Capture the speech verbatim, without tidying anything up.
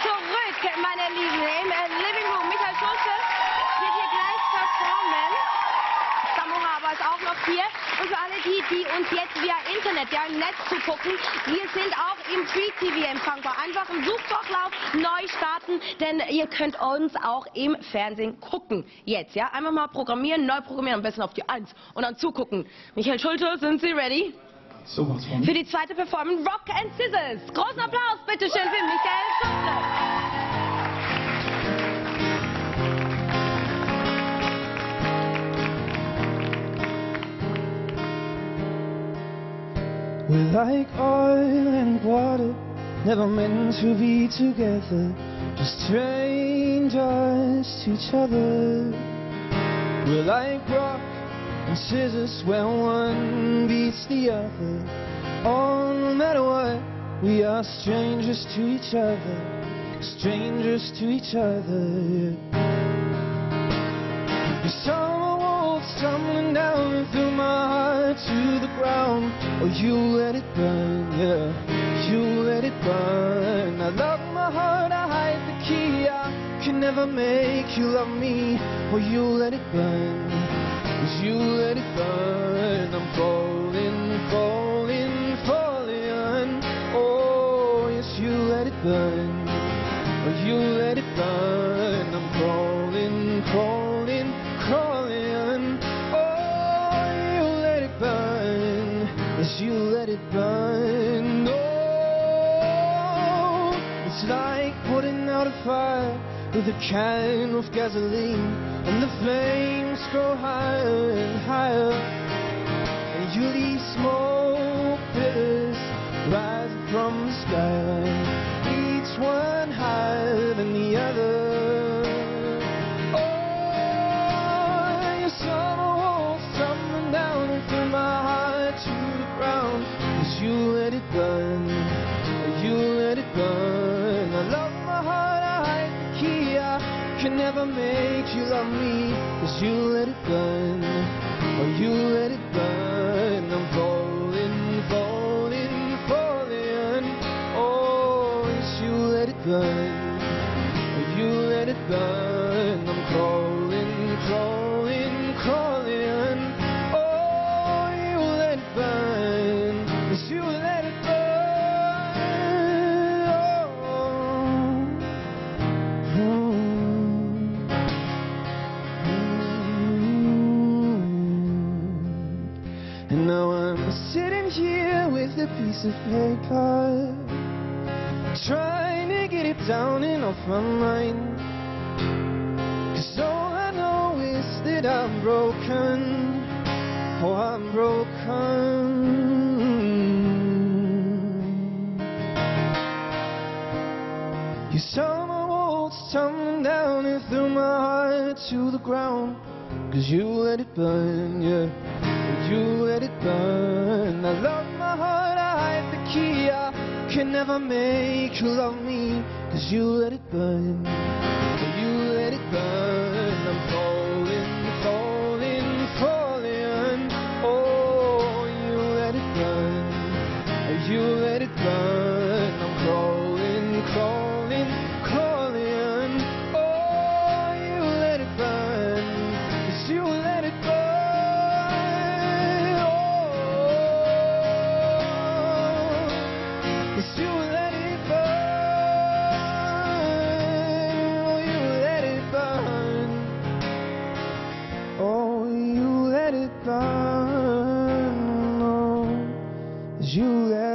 zurück, meine Lieben, im äh, Living Room. Michael Schulze wird hier gleich performen. Samuhaba ist auch noch hier. Und für alle die, die uns jetzt via Internet, ja im Netz zugucken, wir sind auch im Free T V empfangbar. Einfach im Suchdurchlauf neu starten, denn ihr könnt uns auch im Fernsehen gucken. Jetzt, ja? Einfach mal programmieren, neu programmieren, am besten auf die eins und dann zugucken. Michael Schulte, sind Sie ready? So was von. Für die zweite Performance Rock and Scissors. Großen Applaus bitte schön für Michael Schulte. We're like oil and water, never meant to be together, just strangers to each other. We're like rock and scissors, where one beats the other. Oh, no matter what, we are strangers to each other, strangers to each other. Your summer walls tumbling down through my heart to the ground. Oh, you let it burn, yeah, you let it burn. I lock my heart, I hide the key. I can never make you love me. Oh, you let it burn, yes, you let it burn. I'm falling, falling, falling. Oh, yes, you let it burn. Oh, you let it burn. I'm crawling, crawling, crawling. Oh, you let it burn. Yes, you let it burn. Oh, it's like putting out a fire with a can of gasoline, and the flames grow higher and higher, and you leave smoke pillars rising from the skyline, each one higher than the other. Oh, your summer walls tumbling down through my heart to the ground, 'cause you let it burn, you let it burn. I love my heart, I hide the key. I can never make you love me, 'cause you let it burn, oh, you let it burn. I'm falling, falling, falling. Oh, yes, you let it burn, oh, you let it burn. I'm crawling, crawling, crawling. Oh, you let it burn, yes, you let it burn. And now I'm sitting here with a piece of paper, trying to get it down and off my mind, 'cause all I know is that I'm broken, oh, I'm broken. You saw my walls tumbling down and threw my heart to the ground, 'cause you let it burn, yeah, you let it burn. I love my heart, I hide the key. I can never make you love me, 'cause you let it burn, you let it burn. I'm falling, falling, falling. Oh, you let it burn, you let it burn. I'm crawling, crawling, crawling. Oh, you let it burn, yes, you let it burn. You let it burn, oh, you let it burn. Oh, you let it burn, oh, you let